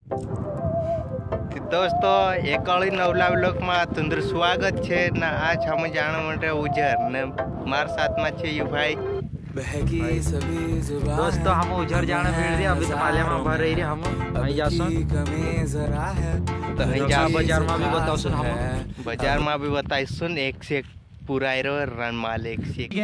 दोस्तों एक और नवला ब्लॉग में तुंदर स्वागत है न। आज हम जाने માટે उजर न मार साथ में छे यू भाई। दोस्तों हम उजर जाने मिल रही अभी तो माल्या में भर रही हम भाई जासुन तो हई जा बाजार में भी बताओ सुन हम बाजार में भी बताई सुन एक से एक पूरा आइरो रन माल एक से एक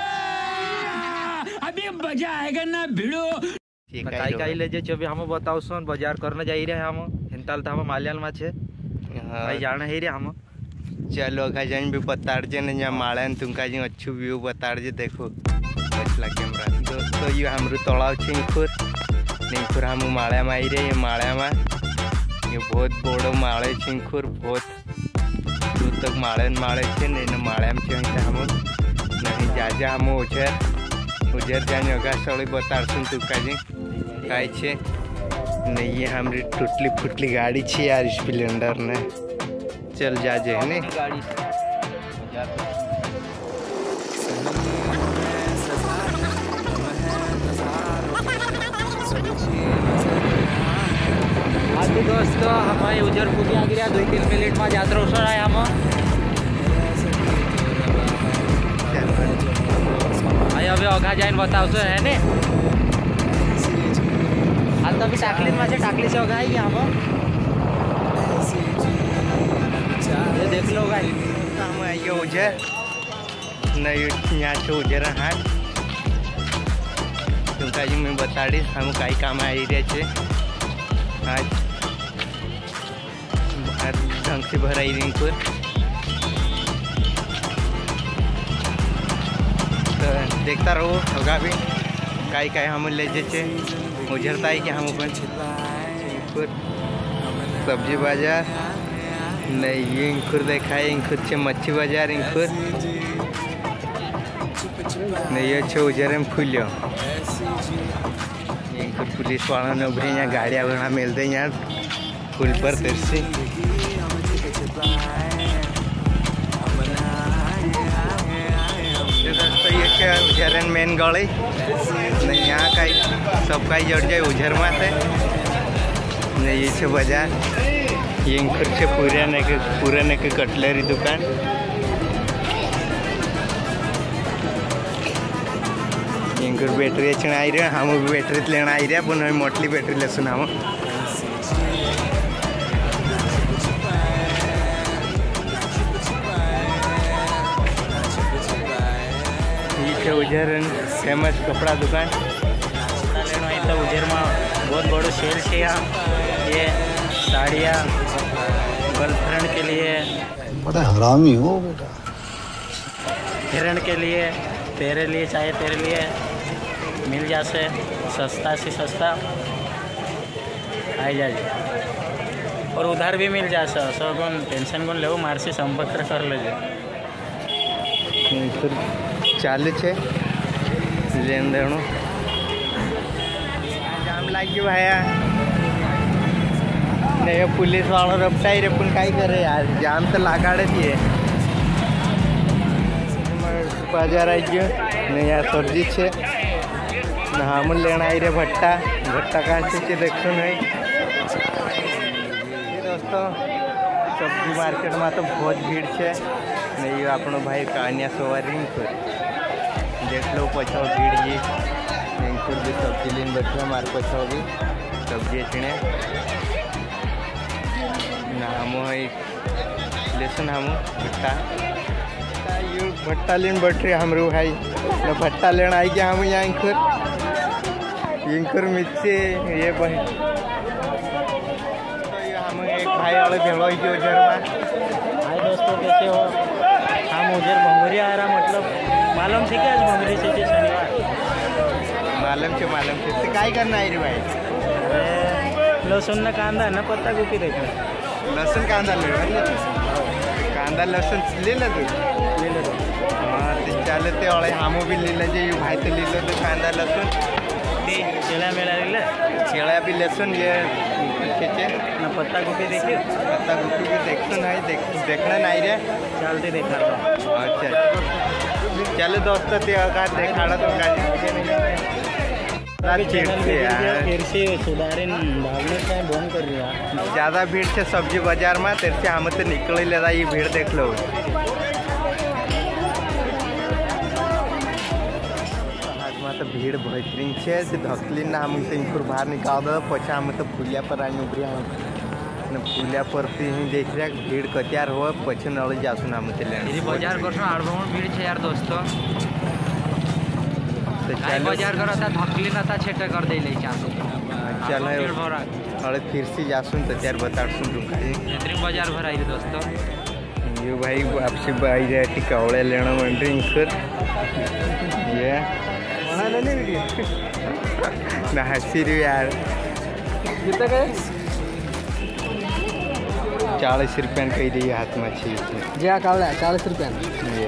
अभी मजा आएगा ना भिड़ो काई काई ले जे अभी हम बताओ सुन बाजार करने जाई रे हम हिंताल त हम माल्याल में छे भाई जाने है रे हम चलो खजन भी बताड़ जे न जा माळन तुमका जी अच्छू व्यू बताड़ जे देखो बचला कैमरा। दोस्तों ये हमरु तळाव छे इंखुर हम माळ्या में आई रे। ये माळ्या में ये बहुत बड़ो माळे छे इंखुर बहुत दूर तक माळे छे ने माळ्या में छे हम नहीं जा हम उजर जाने होगा सड़ी बताड़सुन तुमका जी काय छे नहीं। ये हमारी टूटली फुटली गाड़ी छे यार स्प्लेंडर ने चल जा जे ने गाड़ी अभी दोस्तों हमारे उजर पूरी आ गया 2-3 मिनट में यात्रा उसर आए हम आई अभी अघा जाइन बताओ सर है ने हाल तो अभी टाकली से अघा आई हम ये देख लो गाई हम आइए उजर नहीं यहाँ से उजर हाट तुमका जी मैं बताड़ी हम कई काम आई रहे छे आज ढंग से भराई रही तो देखता रहो होगा भी कई हम ले जे उजरता है कि हम सब्जी बाजार नहीं ये इंखुर देखा है इंखुर छे मच्छी बाजार इंखुर नहीं ये छे उजर में फूलियो इंखुर पुलिस वाला ने उभरे यहाँ गाड़ियाँ वहाँ मिलते यहाँ पुल पर तेरसी दोस्तों ये क्या उजर मेन गली नहीं यहाँ का सब का जड़ जाए उजर में से नहीं ये छे बाजार ये इंखुर छे पूरे के कटलरी दुकान इंखुर बैटरी चढ़ा आई रहे हम भी बैटरी लेना आई रहे पुनः मोटली बैटरी ले सुना हम ये उजर फेमस कपड़ा दुकान तो उजर में बहुत बड़ो सेल है यहाँ ये साड़ियाँ गर्लफ्रेंड के लिए बड़ा हरामी हो बेटा हिरण के लिए तेरे लिए चाहे तेरे लिए मिल जासे सस्ता से सस्ता आई जाए और उधार भी मिल जाए सब कौन टेंशन कौन ले मार से संपर्क कर लीजिए चालू है लेन देन जाम लग भाया नहीं पुलिस वाला रपटाई रे पुन काई करे यार जाम तो लगाड़े दिए बाजार आई गयो नहीं यार सब्जी छे हम लेना आई रे भट्टा कहाँ से देखो नहीं दोस्तों सब्जी मार्केट में तो बहुत भीड़ है नहीं आपनो भाई कहानिया सवारी देख लो पछाओ भीड़ ये इंकुर भी सब्जी लेन बैठे मार पछाओ भी सब्जी छीने ना हम लेसन हम भट्टा लेन बैठ रहे हमरो भाई ना भट्टा लेना आई गया हम यहाँ इंकुर मिर्ची ये भाई तो ये हम एक भाई वाले भेड़ो की उजर में। हाय दोस्तों कैसे हो हम उजर भंगुरी आ रहा मतलब मालूम थी क्या आज भंगुरी से शनिवार मालूम से काय करना है रे भाई लहसुन न कांदा न पत्ता गोभी देखो लहसुन कांदा ले कांदा लहसुन ले ले तू हाँ तो चलते और हम भी ले ले भाई तो ले लो तो कांदा लहसुन चेला मेला ले चेला भी लहसुन ये न पत्ता गोभी देखिए पत्ता गोभी भी देखो नहीं देखना नहीं रे चलते देखा अच्छा चलो दोस्तों देखा तो अभी चैनल भी गिर गया, फिर से सुधारे डालने का बंद कर दिया। ज्यादा भीड़ से सब्जी बाजार में तेरे से हम तो निकल ही लेता ये भीड़ देख लो। आज में तो भीड़ बेहतरीन है से धकली ना हम तो बाहर निकाल दो पछा हम तो पुलिया पर आई उभरी पुलिया पर देख रहा भीड़ कतियार हो पछे नड़ी जासु हम बाजार कर भीड़ है यार दोस्तों। बाजार करा था धकली ना था छेटे कर दे चल अरे फिर से जासुन तो त्यार बता सुन बाजार भर आई दोस्तों। ये भाई आपसे भाई रहे टिकावड़े लेना मंड्रिंग सर ये ना हंसी रही यार। कितना गए 40 रुपया कही रही हाथ में अच्छी जी कावड़ा 40 रुपया ये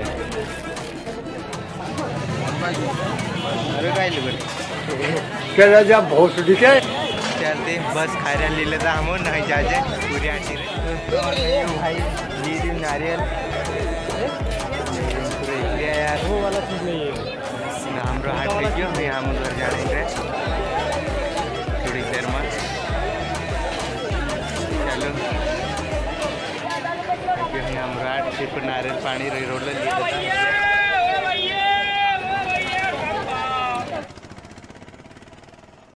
अरे क्या राजा बहुत दिखे चलते बस खायरा ले लेता हम नहीं जाजे पूरी आटी भाई लीड नारियल यार वो वाला चीज नहीं है ना हम हाथ गयो मैं हम घर जाने थोड़ी देर में चलो हम रात से नारियल पानी रोड ले